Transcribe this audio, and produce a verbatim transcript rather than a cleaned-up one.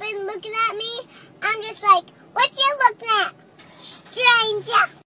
been looking at me. I'm just like, what you looking at, stranger?